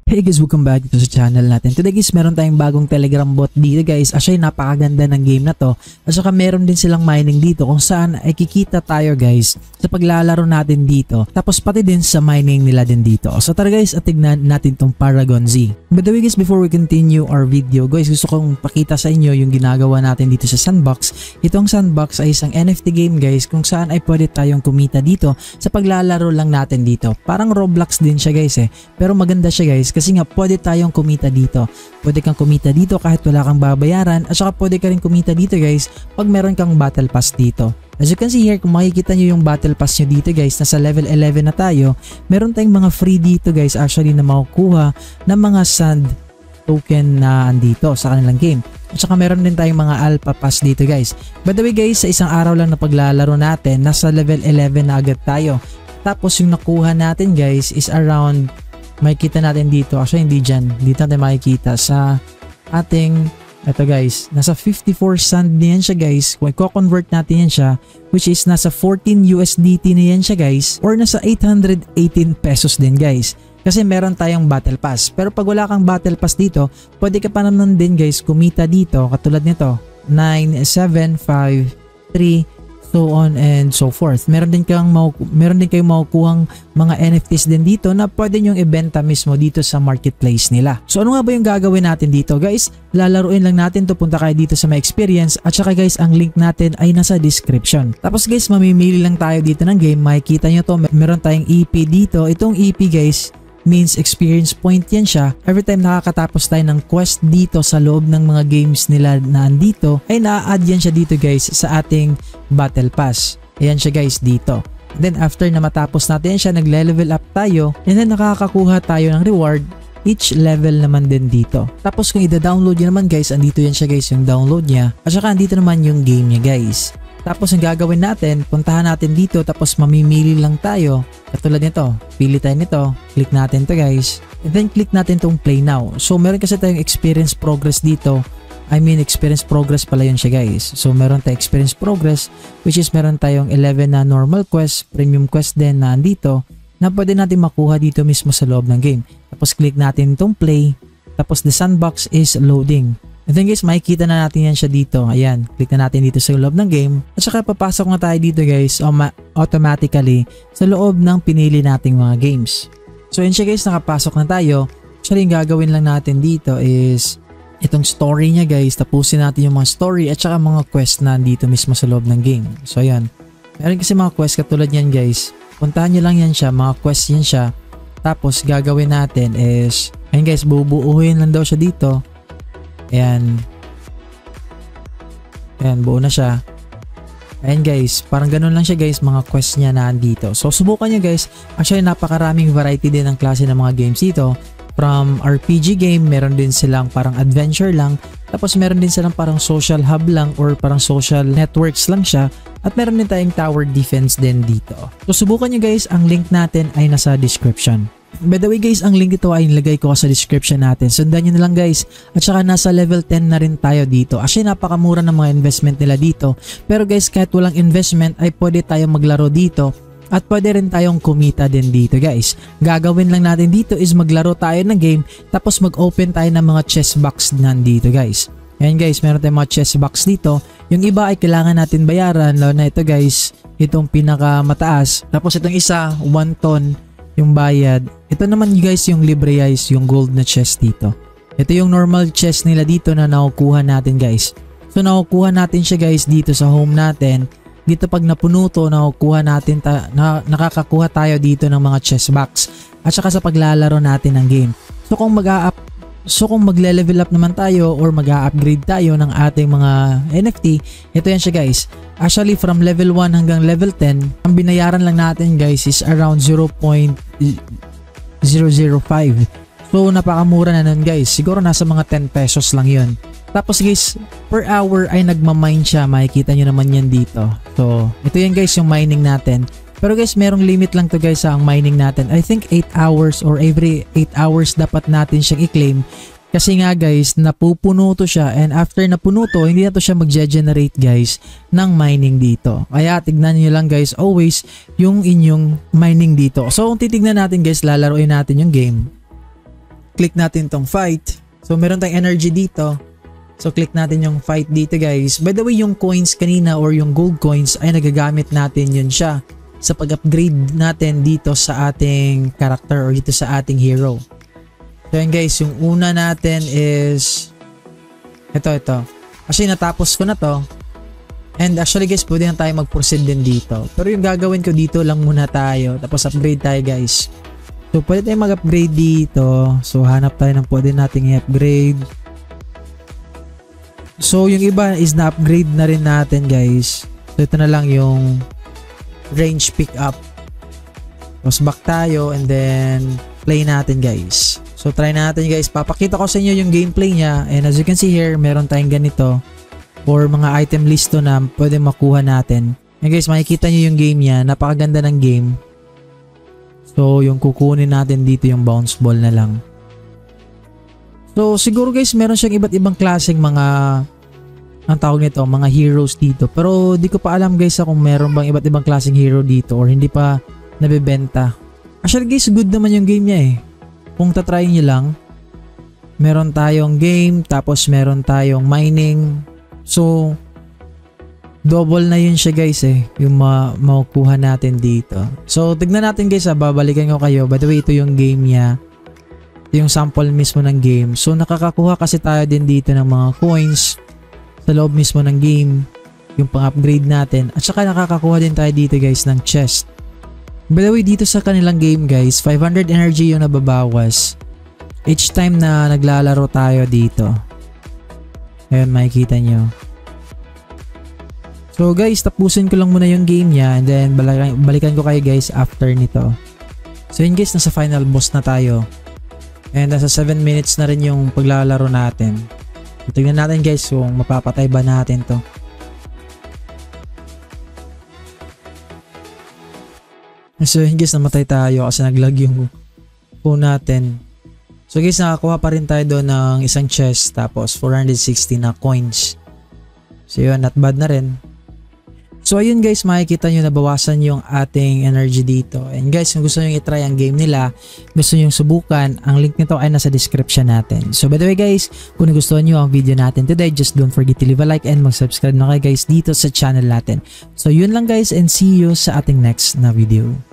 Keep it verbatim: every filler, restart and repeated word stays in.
Hey guys, welcome back dito sa channel natin. Today guys, meron tayong bagong Telegram bot dito guys. Actually, napakaganda ng game na to. At saka meron din silang mining dito kung saan ay kikita tayo guys sa paglalaro natin dito. Tapos pati din sa mining nila din dito. So tara guys, at tignan natin tong Paragon Z. By the way guys, before we continue our video guys, gusto kong pakita sa inyo yung ginagawa natin dito sa Sandbox. Itong Sandbox ay isang N F T game guys kung saan ay pwede tayong kumita dito sa paglalaro lang natin dito. Parang Roblox din siya guys eh. Pero maganda siya guys kasi nga pwede tayong kumita dito. Pwede kang kumita dito kahit wala kang babayaran at saka pwede ka rin kumita dito guys pag meron kang battle pass dito. As you can see here, kung makikita nyo yung battle pass nyo dito guys, nasa level eleven na tayo. Meron tayong mga free dito guys actually na makukuha ng mga sand token na andito sa kanilang game. At saka meron din tayong mga alpha pass dito guys. By the way guys, sa isang araw lang na paglalaro natin, nasa level eleven na agad tayo. Tapos yung nakuha natin guys is around, makikita natin dito, actually hindi dyan, dito natin makikita sa ating, eto guys, nasa fifty-four sand na yan siya guys. Kung i-convert natin yan siya, which is nasa fourteen U S D T na yan siya guys, or nasa eight hundred eighteen pesos din guys. Kasi meron tayong battle pass. Pero pag wala kang battle pass dito, pwede ka pa naman din guys kumita dito, katulad nito, nine, seven, five, three, so on and so forth. Meron din kang meron din kayong makukuhang mga N F Ts din dito na pwede nyong ibenta mismo dito sa marketplace nila. So ano nga ba yung gagawin natin dito guys? Lalaruin lang natin to, punta kayo dito sa my experience at saka guys ang link natin ay nasa description. Tapos guys, mamimili lang tayo dito ng game. Makikita nyo to, meron tayong E P dito. Itong E P guys means experience point yan siya. Every time nakakatapos tayo ng quest dito sa loob ng mga games nila na andito, ay na-add yan siya dito guys sa ating battle pass. Ayan siya guys dito. Then after na matapos natin siya, nagle-level up tayo and then nakakakuha tayo ng reward each level naman din dito. Tapos kung ida-download nyo naman guys, andito yan siya guys yung download niya. At saka andito naman yung game niya guys. Tapos ang gagawin natin, puntahan natin dito tapos mamimili lang tayo. Katulad nito, pili tayo nito, click natin to guys. And then click natin tong play now. So meron kasi tayong experience progress dito. I mean experience progress pala yun siya guys. So meron tayong experience progress which is meron tayong eleven na normal quest, premium quest din na andito na pwede natin makuha dito mismo sa loob ng game. Tapos click natin tong play. Tapos the sandbox is loading. And then guys, makikita na natin yan siya dito. Ayan, click na natin dito sa loob ng game. At saka papasok na tayo dito guys automatically sa loob ng pinili nating mga games. So yun siya guys, nakapasok na tayo. Actually yung gagawin lang natin dito is itong story niya guys. Tapusin natin yung mga story at saka mga quest na dito mismo sa loob ng game. So ayan, meron kasi mga quest katulad yan guys. Puntahan nyo lang yan siya, mga quest yan siya. Tapos gagawin natin is, ayun guys, bubuuhin lang daw siya dito. Ayan. Ayan, buo na siya. Ayan guys, parang ganun lang siya guys, mga quest niya na andito. So subukan nyo guys, actually napakaraming variety din ng klase ng mga games dito. From R P G game, meron din silang parang adventure lang. Tapos meron din silang parang social hub lang or parang social networks lang siya. At meron din tayong tower defense din dito. So subukan nyo guys, ang link natin ay nasa description. By the way guys, ang link ito ay nilagay ko sa description natin. Sundan nyo na lang guys. At saka nasa level ten na rin tayo dito. Actually napakamura ng mga investment nila dito. Pero guys, kahit walang investment ay pwede tayong maglaro dito. At pwede rin tayong kumita din dito guys. Gagawin lang natin dito is maglaro tayo ng game. Tapos mag-open tayo ng mga chest box nandito guys. Ayan guys, meron tayong mga chest box dito. Yung iba ay kailangan natin bayaran. Lalo na ito guys, itong pinaka mataas. Tapos itong isa, one ton yung bayad. Ito naman guys yung libre guys, yung gold na chest dito. Ito yung normal chest nila dito na nakukuha natin guys. So nakukuha natin siya guys dito sa home natin. Dito pag napuno to, nakukuha natin, ta na nakakakuha tayo dito ng mga chest box. At saka sa paglalaro natin ng game. So kung mag-a-up So kung magle-level up naman tayo or mag-a-upgrade tayo ng ating mga N F T, ito yan siya guys. Actually from level one hanggang level ten, ang binayaran lang natin guys is around zero point zero zero five. So napakamura na nun guys. Siguro nasa mga ten pesos lang yun. Tapos guys, per hour ay nagmamine siya. Makikita nyo naman yan dito. So ito yan guys yung mining natin. Pero guys, merong limit lang to guys sa ang mining natin. I think eight hours or every eight hours dapat natin siyang i-claim. Kasi nga guys, napupuno to siya and after napuno to, hindi na to siya mag-generate guys ng mining dito. Kaya tignan nyo lang guys always yung inyong mining dito. So kung titignan natin guys, lalaroin natin yung game. click natin tong fight. So meron tayong energy dito. So click natin yung fight dito guys. By the way, yung coins kanina or yung gold coins ay nagagamit natin yun siya sa pag-upgrade natin dito sa ating character or dito sa ating hero. So yun guys, yung una natin is ito, ito. Actually natapos ko na to. And actually guys, pwede na tayo mag-proceed din dito. Pero yung gagawin ko dito lang muna tayo. Tapos upgrade tayo guys. So pwede tayo mag-upgrade dito. So hanap tayo ng pwede nating i-upgrade. So yung iba is na-upgrade na rin natin guys. So ito na lang yung range pick up. Tapos back tayo and then play natin guys. So try natin guys. Papakita ko sa inyo yung gameplay niya. And as you can see here, meron tayong ganito. Or mga item listo na pwede makuha natin. And guys, makikita nyo yung game niya. Napakaganda ng game. So, yung kukunin natin dito yung bounce ball na lang. So, siguro guys, meron siyang iba't ibang klaseng mga ang tawag nito, mga heroes dito. Pero di ko pa alam guys kung meron bang iba't ibang klaseng hero dito or hindi pa nabebenta. Actually guys, good naman yung game niya eh. Kung tatry nyo lang, meron tayong game, tapos meron tayong mining. So, double na yun siya guys eh, yung ma makukuha natin dito. So, tignan natin guys ha, babalikan ko kayo. By the way, ito yung game niya. Ito yung sample mismo ng game. So, nakakakuha kasi tayo din dito ng mga coins sa loob mismo ng game. Yung pang-upgrade natin. At saka nakakakuha din tayo dito guys ng chest. By the way, dito sa kanilang game guys, five hundred energy yung nababawas each time na naglalaro tayo dito. Ayun, makikita nyo. So guys, tapusin ko lang muna yung game niya and then balikan, balikan ko kayo guys after nito. So yun guys, nasa final boss na tayo. And nasa seven minutes na rin yung paglalaro natin. So, tignan natin guys kung mapapatay ba natin to. So yun guys, namatay tayo kasi naglag yung phone natin. So guys, nakakuha pa rin tayo doon ng isang chest tapos four hundred sixty na coins. So yun, not bad na rin. So ayun guys, makikita nyo nabawasan yung ating energy dito. And guys, kung gusto nyo i-try ang game nila, gusto nyo subukan, ang link nito ay nasa description natin. So by the way guys, kung nagustuhan nyo ang video natin today, just don't forget to leave a like and mag-subscribe na kayo guys dito sa channel natin. So yun lang guys and see you sa ating next na video.